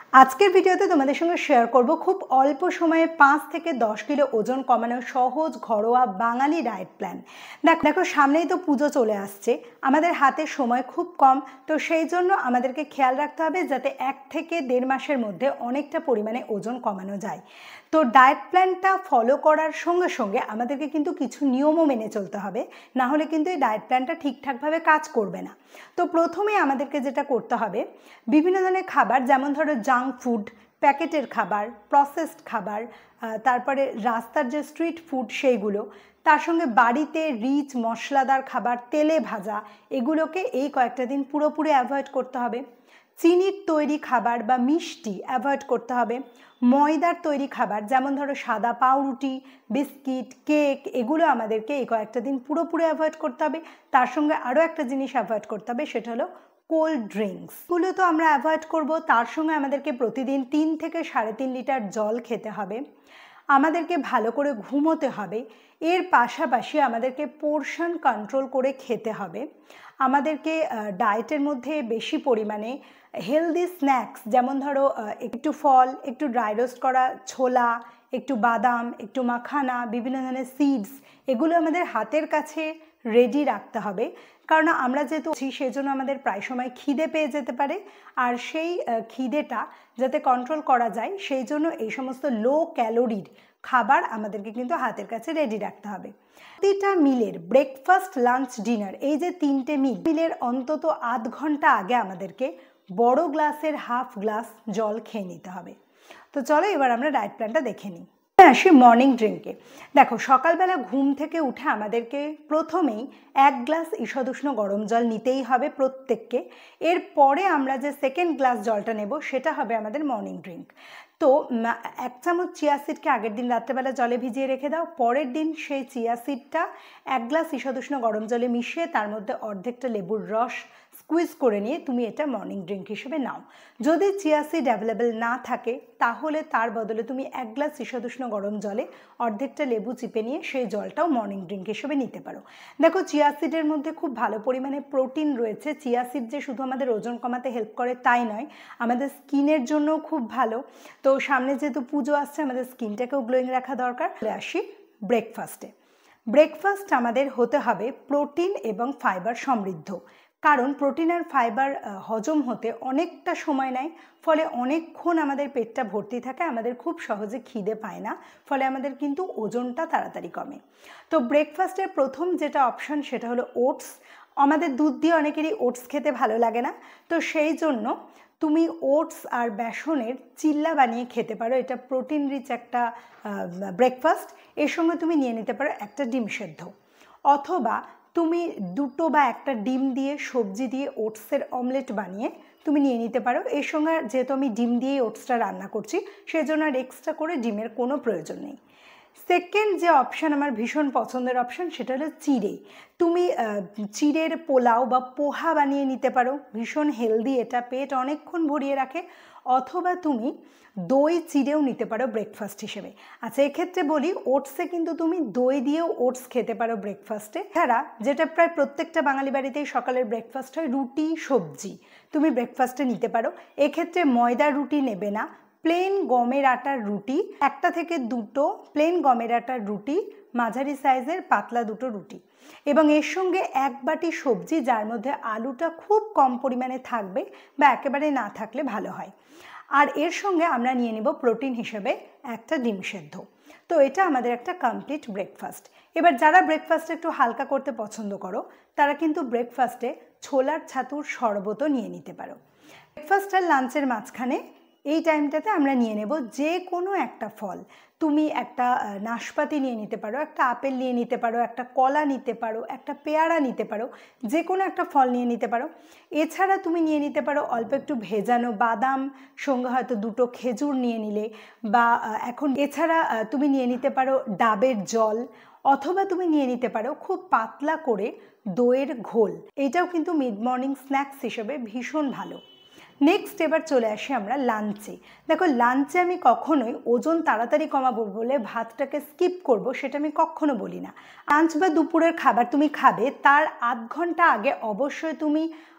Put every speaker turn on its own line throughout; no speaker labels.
আজকের ভিডিওতে তোমাদের সঙ্গে শেয়ার করব খুব অল্প সময়ে 5 থেকে 10 কিলো ওজন কমানোর সহজ ঘরোয়া বাঙালি ডায়েট প্ল্যান। দেখো সামনেই তো পুজো চলে আসছে, আমাদের হাতে সময় খুব কম, তো সেই জন্য আমাদেরকে খেয়াল রাখতে হবে যাতে 1 থেকে 1.5 মাসের মধ্যে অনেকটা পরিমাণে ওজন কমানো যায়। তো ডায়েট প্ল্যানটা ফলো করার সঙ্গে সঙ্গে আমাদেরকে কিন্তু কিছু নিয়মও মেনে চলতে হবে, না হলে কিন্তু এই ডায়েট প্ল্যানটা ঠিকঠাকভাবে কাজ করবে না। তো প্রথমে আমাদেরকে যেটা করতে হবে, বিভিন্ন ধরনের খাবার যেমন ধরো জাঙ্ক ফুড, প্যাকেটের খাবার, প্রসেসড খাবার, তারপরে রাস্তার যে স্ট্রিট ফুড সেইগুলো, তার সঙ্গে বাড়িতে রিচ মশলাদার খাবার, তেলে ভাজা, এগুলোকে এই কয়েকটা দিন পুরোপুরি অ্যাভয়েড করতে হবে। চিনির তৈরি খাবার বা মিষ্টি অ্যাভয়েড করতে হবে। ময়দার তৈরি খাবার যেমন ধরো সাদা পাউরুটি, বিস্কিট, কেক, এগুলো আমাদেরকে এই কয়েকটা দিন পুরোপুরি অ্যাভয়েড করতে হবে। তার সঙ্গে আরও একটা জিনিস অ্যাভয়েড করতে হবে, সেটা হলো কোল্ড ড্রিঙ্কস। এগুলো তো আমরা অ্যাভয়েড করব, তার সঙ্গে আমাদেরকে প্রতিদিন 3 থেকে 3.5 লিটার জল খেতে হবে। আমাদেরকে ভালো করে ঘুমোতে হবে। এর পাশাপাশি আমাদেরকে পোর্শন কন্ট্রোল করে খেতে হবে। আমাদেরকে ডায়েটের মধ্যে বেশি পরিমাণে হেলদি স্ন্যাক্স যেমন ধরো একটু ফল, একটু ড্রাই রোস্ট করা ছোলা, একটু বাদাম, একটু মাখানা, বিভিন্ন ধরনের সিডস, এগুলো আমাদের হাতের কাছে রেডি রাখতে হবে। কারণ আমরা যেহেতু সেই জন্য আমাদের প্রায় সময় খিদে পেয়ে যেতে পারে, আর সেই খিদেটা যাতে কন্ট্রোল করা যায় সেই জন্য এই সমস্ত লো ক্যালোরির খাবার আমাদেরকে কিন্তু হাতের কাছে রেডি রাখতে হবে। প্রতিটা মিলের ব্রেকফাস্ট, লাঞ্চ, ডিনার, এই যে 3টে মিলের অন্তত আধ ঘন্টা আগে আমাদেরকে বড় গ্লাসের হাফ গ্লাস জল খেয়ে নিতে হবে। তো চলো এবার আমরা ডায়েট প্ল্যানটা দেখে নিই। আসি মর্নিং ড্রিঙ্কে। দেখো সকালবেলা ঘুম থেকে উঠে আমাদেরকে প্রথমেই 1 গ্লাস ঈষদুষ্ণ গরম জল নিতেই হবে প্রত্যেককে। এরপরে আমরা যে সেকেন্ড গ্লাস জলটা নেব সেটা হবে আমাদের মর্নিং ড্রিঙ্ক। তো 1 চামচ চিয়া সিডকে আগের দিন রাত্রেবেলা জলে ভিজিয়ে রেখে দাও, পরের দিন সেই চিয়া সিডটা 1 গ্লাস ঈষদুষ্ণ গরম জলে মিশিয়ে তার মধ্যে অর্ধেকটা লেবুর রস স্কুইজ করে নিয়ে তুমি এটা মর্নিং ড্রিঙ্ক হিসেবে নাও। যদি চিয়া সিড অ্যাভেলেবেল না থাকে তাহলে তার বদলে তুমি 1 গ্লাস ঈষদুষ্ণ গরম জলে অর্ধেকটা লেবু চিপে নিয়ে সেই জলটাও মর্নিং ড্রিঙ্ক হিসেবে নিতে পারো। দেখো চিয়া সিডের মধ্যে খুব ভালো পরিমাণে প্রোটিন রয়েছে। চিয়া সিড যে শুধু আমাদের ওজন কমাতে হেল্প করে তাই নয়, আমাদের স্কিনের জন্যও খুব ভালো। তো সামনে যেহেতু পুজো আসছে, আমাদের স্কিনটাকেও গ্লোয়িং রাখা দরকার। চলে আসি ব্রেকফাস্টে। ব্রেকফাস্ট আমাদের হতে হবে প্রোটিন এবং ফাইবার সমৃদ্ধ, কারণ প্রোটিন আর ফাইবার হজম হতে অনেকটা সময় নেয়, ফলে অনেকক্ষণ আমাদের পেটটা ভর্তি থাকে, আমাদের খুব সহজে খিদে পায় না, ফলে আমাদের কিন্তু ওজনটা তাড়াতাড়ি কমে। তো ব্রেকফাস্টের প্রথম যেটা অপশন সেটা হলো ওটস। আমাদের দুধ দিয়ে অনেকেরই ওটস খেতে ভালো লাগে না, তো সেই জন্য তুমি ওটস আর বেসনের চিল্লা বানিয়ে খেতে পারো। এটা প্রোটিন রিচ একটা ব্রেকফাস্ট। এর সঙ্গে তুমি নিয়ে নিতে পারো একটা ডিম সেদ্ধ, অথবা তুমি 2টো বা 1টা ডিম দিয়ে সবজি দিয়ে ওটসের অমলেট বানিয়ে তুমি নিয়ে নিতে পারো। এর সঙ্গে যেহেতু আমি ডিম দিয়েই ওটসটা রান্না করছি সেই জন্য আর এক্সট্রা করে ডিমের কোনো প্রয়োজন নেই। সেকেন্ড যে অপশান আমার ভীষণ পছন্দের অপশান সেটা হলো চিড়ে। তুমি চিড়ের পোলাও বা পোহা বানিয়ে নিতে পারো, ভীষণ হেলদি, এটা পেট অনেকক্ষণ ভরিয়ে রাখে। অথবা তুমি দই চিড়েও নিতে পারো ব্রেকফাস্ট হিসেবে। আচ্ছা, এক্ষেত্রে বলি ওটসে কিন্তু তুমি দই দিয়েও ওটস খেতে পারো ব্রেকফাস্টে। ছাড়া যেটা প্রায় প্রত্যেকটা বাঙালি বাড়িতেই সকালের ব্রেকফাস্ট হয়, রুটি সবজি তুমি ব্রেকফাস্টে নিতে পারো। এক্ষেত্রে ময়দার রুটি নেবে না, প্লেন গমের আটার রুটি, 1টা থেকে 2টো প্লেন গমের আটার রুটি, মাঝারি সাইজের পাতলা 2টো রুটি, এবং এর সঙ্গে 1 বাটি সবজি যার মধ্যে আলুটা খুব কম পরিমাণে থাকবে বা একেবারে না থাকলে ভালো হয়। আর এর সঙ্গে আমরা নিয়ে নেব প্রোটিন হিসেবে একটা ডিম সেদ্ধ। তো এটা আমাদের একটা কমপ্লিট ব্রেকফাস্ট। এবার যারা ব্রেকফাস্টে একটু হালকা করতে পছন্দ করো তারা কিন্তু ব্রেকফাস্টে ছোলার ছাতুর শরবতও নিয়ে নিতে পারো। ব্রেকফাস্ট আর লাঞ্চের মাঝখানে এই টাইমটাতে আমরা নিয়ে নেব যে কোনো একটা ফল। তুমি একটা নাশপাতি নিয়ে নিতে পারো, একটা আপেল নিয়ে নিতে পারো, একটা কলা নিতে পারো, একটা পেয়ারা নিতে পারো, যে কোনো একটা ফল নিয়ে নিতে পারো। এছাড়া তুমি নিয়ে নিতে পারো অল্প একটু ভেজানো বাদাম, সঙ্গে হয়তো 2টো খেজুর নিয়ে নিলে, বা এখন এছাড়া তুমি নিয়ে নিতে পারো ডাবের জল, অথবা তুমি নিয়ে নিতে পারো খুব পাতলা করে দইয়ের ঘোল। এইটাও কিন্তু মিড মর্নিং স্ন্যাক্স হিসেবে ভীষণ ভালো। নেক্সট এবার চলে আসি আমরা লাঞ্চে। দেখো লাঞ্চে আমি কখনোই ওজন তাড়াতাড়ি কমাবো বলে ভাতটাকে স্কিপ করব সেটা আমি কখনো বলি না। লাঞ্চ বা দুপুরের খাবার তুমি খাবে তার আধ ঘন্টা আগে অবশ্যই তুমি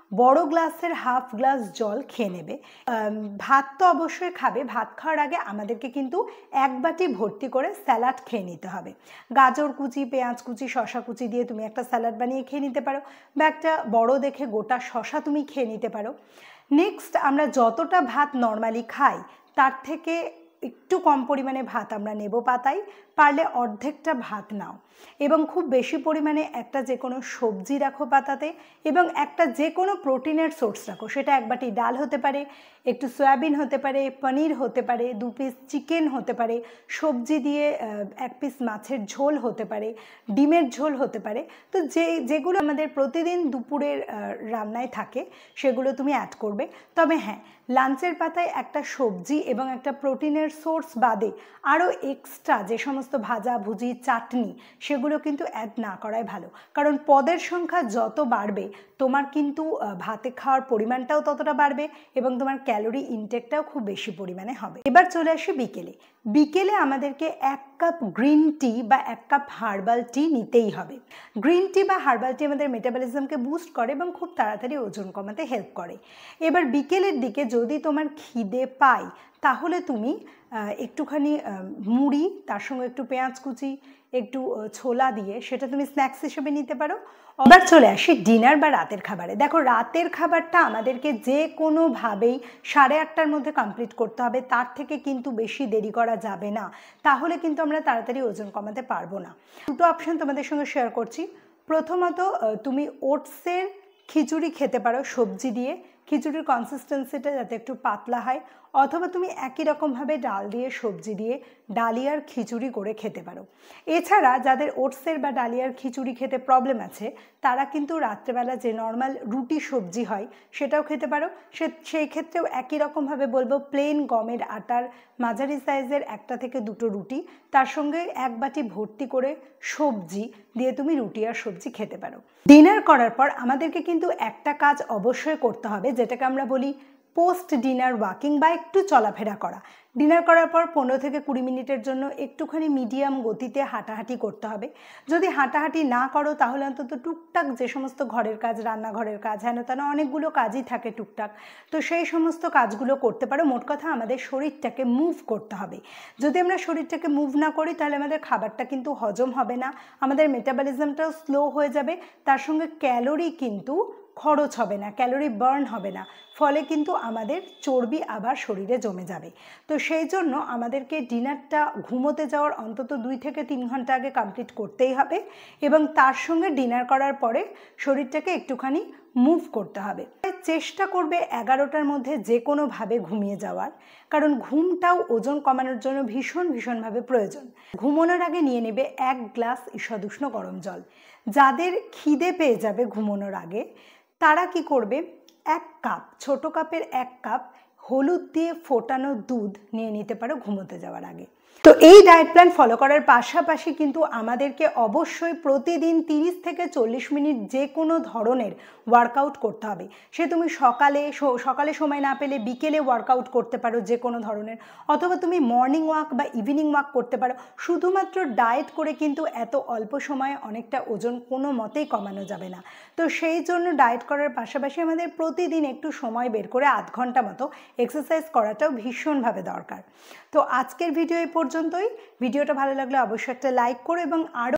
বড় গ্লাসের হাফ গ্লাস জল খেয়ে নেবে। ভাত তো অবশ্যই খাবে, ভাত খাওয়ার আগে আমাদেরকে কিন্তু এক বাটি ভর্তি করে স্যালাড খেয়ে নিতে হবে। গাজর কুচি, পেঁয়াজ কুচি, শশা কুচি দিয়ে তুমি একটা স্যালাড বানিয়ে খেয়ে নিতে পারো, বা একটা বড় দেখে গোটা শশা তুমি খেয়ে নিতে পারো। নেক্সট, আমরা যতটা ভাত নর্মালি খাই তার থেকে একটু কম পরিমাণে ভাত আমরা নেব পাতায়, পারলে অর্ধেকটা ভাত নাও, এবং খুব বেশি পরিমাণে একটা যে কোনো সবজি রাখো পাতাতে, এবং একটা যে কোনো প্রোটিনের সোর্স রাখো। সেটা এক বাটি ডাল হতে পারে, একটু সয়াবিন হতে পারে, পনির হতে পারে, 2 পিস চিকেন হতে পারে, সবজি দিয়ে 1 পিস মাছের ঝোল হতে পারে, ডিমের ঝোল হতে পারে। তো যেগুলো আমাদের প্রতিদিন দুপুরের রান্নায় থাকে সেগুলো তুমি অ্যাড করবে। তবে হ্যাঁ, লাঞ্চের পাতায় একটা সবজি এবং একটা প্রোটিনের সোর্স বাদে আরও এক্সট্রা যে সমস্ত ভাজা ভুজি, চাটনি, সেগুলো কিন্তু অ্যাড না করাই ভালো। কারণ পদের সংখ্যা যত বাড়বে তোমার কিন্তু ভাতে খাওয়ার পরিমাণটাও ততটা বাড়বে এবং তোমার ক্যালোরি ইনটেকটাও খুব বেশি পরিমাণে হবে। এবার চলে আসি বিকেলে। বিকেলে আমাদেরকে 1 কাপ গ্রিন টি বা 1 কাপ হার্বাল টি নিতেই হবে। গ্রিন টি বা হার্বাল টি আমাদের মেটাবলিজমকে বুস্ট করে এবং খুব তাড়াতাড়ি ওজন কমাতে হেল্প করে। এবার বিকেলের দিকে যদি তোমার খিদে পায় তাহলে তুমি একটুখানি মুড়ি, তার সঙ্গে একটু পেঁয়াজ কুচি, একটু ছোলা দিয়ে সেটা তুমি স্ন্যাক্স হিসেবে নিতে পারো। এবার চলে আসি ডিনার বা রাতের খাবারে। দেখো, রাতের খাবারটা আমাদেরকে যে কোনোভাবেই 8:30টার মধ্যে কমপ্লিট করতে হবে, তার থেকে কিন্তু বেশি দেরি করা যাবে না, তাহলে কিন্তু আমরা তাড়াতাড়ি ওজন কমাতে পারবো না। দুটো অপশন তোমাদের সঙ্গে শেয়ার করছি। প্রথমত, তুমি ওটসের খিচুড়ি খেতে পারো সবজি দিয়ে, খিচুড়ির কনসিস্টেন্সিটা যাতে একটু পাতলা হয়, অথবা তুমি একই রকমভাবে ডাল দিয়ে সবজি দিয়ে ডালিয়ার খিচুড়ি করে খেতে পারো। এছাড়া যাদের ওটসের বা ডালিয়ার খিচুড়ি খেতে প্রবলেম আছে তারা কিন্তু রাত্রেবেলা যে নর্মাল রুটি সবজি হয় সেটাও খেতে পারো। সেই ক্ষেত্রেও একই রকমভাবে বলবো, প্লেন গমের আটার মাঝারি সাইজের 1টা থেকে 2টো রুটি, তার সঙ্গে 1 বাটি ভর্তি করে সবজি দিয়ে তুমি রুটি আর সবজি খেতে পারো। ডিনার করার পর আমাদেরকে কিন্তু একটা কাজ অবশ্যই করতে হবে, যেটাকে আমরা বলি পোস্ট ডিনার ওয়াকিং বা একটু চলাফেরা করা। ডিনার করার পর 15 থেকে 20 মিনিটের জন্য একটুখানি মিডিয়াম গতিতে হাঁটাহাঁটি করতে হবে। যদি হাঁটাহাঁটি না করো তাহলে অন্তত টুকটাক যে সমস্ত ঘরের কাজ, রান্নাঘরের কাজ, হেন তেন অনেকগুলো কাজই থাকে টুকটাক, তো সেই সমস্ত কাজগুলো করতে পারো। মোট কথা আমাদের শরীরটাকে মুভ করতে হবে। যদি আমরা শরীরটাকে মুভ না করি তাহলে আমাদের খাবারটা কিন্তু হজম হবে না, আমাদের মেটাবলিজমটাও স্লো হয়ে যাবে, তার সঙ্গে ক্যালোরি কিন্তু খরচ হবে না, ক্যালোরি বার্ন হবে না, ফলে কিন্তু আমাদের চর্বি আবার শরীরে জমে যাবে। তো সেই জন্য আমাদেরকে ডিনারটা ঘুমোতে যাওয়ার অন্তত 2 থেকে 3 ঘন্টা আগে কমপ্লিট করতেই হবে, এবং তার সঙ্গে ডিনার করার পরে শরীরটাকে একটুখানি মুভ করতে হবে। চেষ্টা করবে 11টার মধ্যে যে কোনোভাবে ঘুমিয়ে যাওয়ার, কারণ ঘুমটাও ওজন কমানোর জন্য ভীষণভাবে প্রয়োজন। ঘুমানোর আগে নিয়ে নেবে 1 গ্লাস ঈষদুষ্ণ গরম জল। যাদের খিদে পেয়ে যাবে ঘুমানোর আগে তারা কি করবে, 1 কাপ, ছোট কাপের 1 কাপ হলুদ দিয়ে ফোটানো দুধ নিয়ে নিতে পারো ঘুমোতে যাওয়ার আগে। তো এই ডায়েট প্ল্যান ফলো করার পাশাপাশি কিন্তু আমাদেরকে অবশ্যই প্রতিদিন 30 থেকে 40 মিনিট যে কোনো ধরনের ওয়ার্কআউট করতে হবে। সে তুমি সকালে সময় না পেলে বিকেলে ওয়ার্কআউট করতে পারো যে কোনো ধরনের, অথবা তুমি মর্নিং ওয়াক বা ইভিনিং ওয়াক করতে পারো। শুধুমাত্র ডায়েট করে কিন্তু এত অল্প সময়ে অনেকটা ওজন কোনো মতেই কমানো যাবে না। তো সেই জন্য ডায়েট করার পাশাপাশি আমাদের প্রতিদিন একটু সময় বের করে আধ ঘন্টা মতো এক্সারসাইজ করাটাও ভীষণভাবে দরকার। তো আজকের ভিডিও এই পর্যন্তই। ভিডিওটা ভালো লাগলে অবশ্যই একটা লাইক করো এবং আরও